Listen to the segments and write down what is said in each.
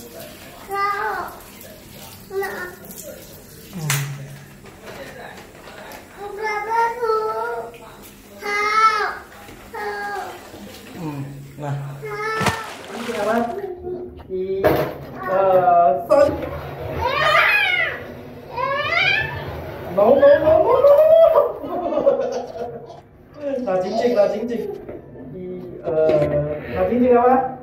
Nah. Ini apa? Son. No. 拿紧紧，拿紧紧。拿紧紧好吗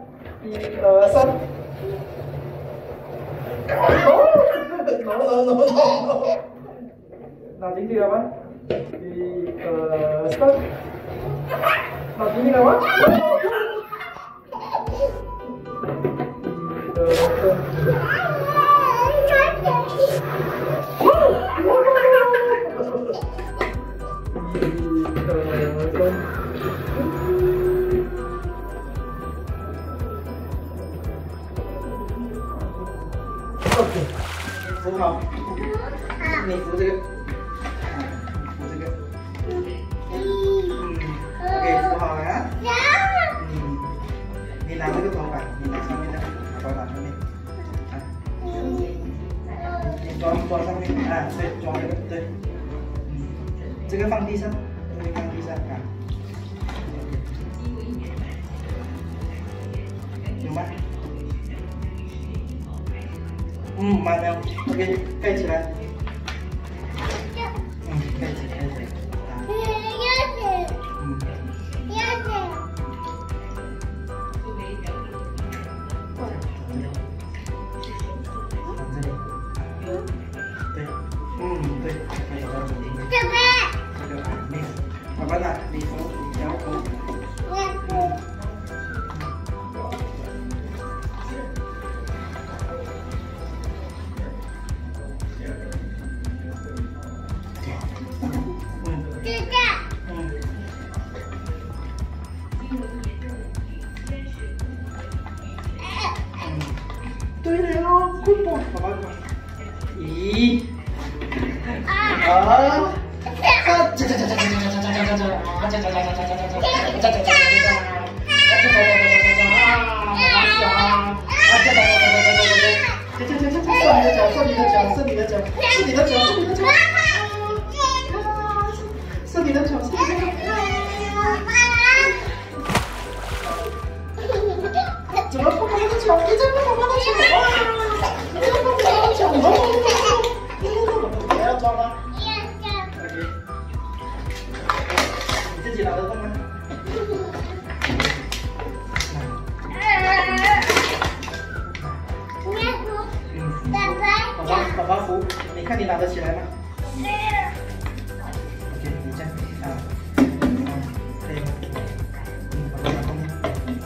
？1、2、3。No。拿紧紧好吗？1、2、3。拿紧紧好吗？ OK， 扶好，你扶这个，扶这个，OK， 扶好了啊。你拿这个头发，你拿上面的，头发上面，你抓上面啊，对，抓这个，对，这个放地上，这个放地上啊，有吗？ 慢点 ，OK， 盖起来。盖起来。对。爸爸拿礼服，你要扶。 对了，快跑，爸爸跑。1、2、怎么碰妈妈的脚？你怎么碰妈妈的脚？你怎么碰妈妈的脚？你要抓吗？OK。你自己拿得动吗？爸爸扶，你看你拿得起来吗 ？OK， 你这样啊，可以。爸爸拿后面。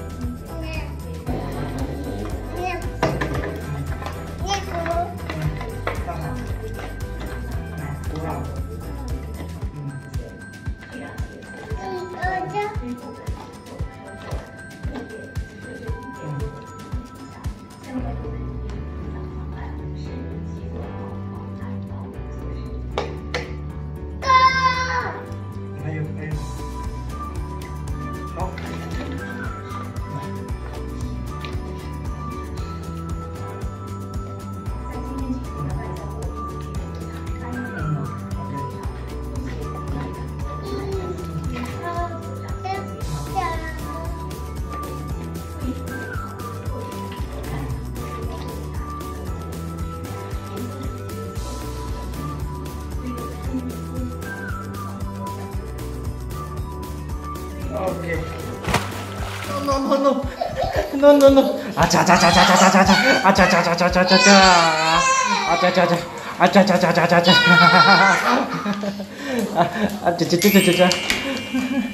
好。OK。No。啊喳！啊喳！